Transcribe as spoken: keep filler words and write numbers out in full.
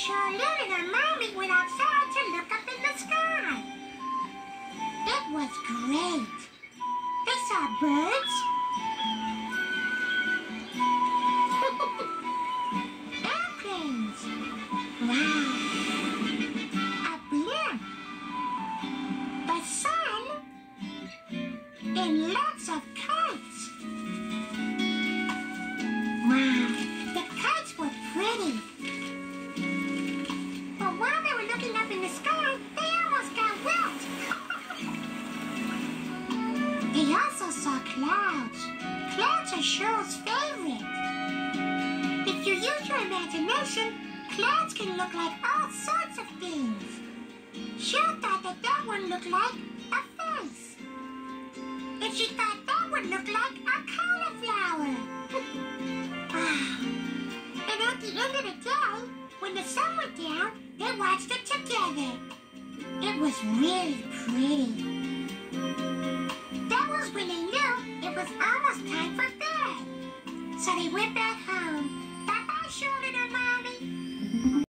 CHERYL and her mommy went outside to look up in the sky. It was great. They saw birds, airplanes, wow, a blimp, the sun, and lots of kites. Wow, the kites were pretty. But while they were looking up in the sky, they almost got wet. They also saw clouds. Clouds are Cheryl's favorite. If you use your imagination, clouds can look like all sorts of things. Cheryl thought that that one looked like a face. And she thought that would look like a cauliflower. And at the end of the day, when the sun went down, they watched it together. It was really pretty. That was when they knew it was almost time for bed. So they went back home.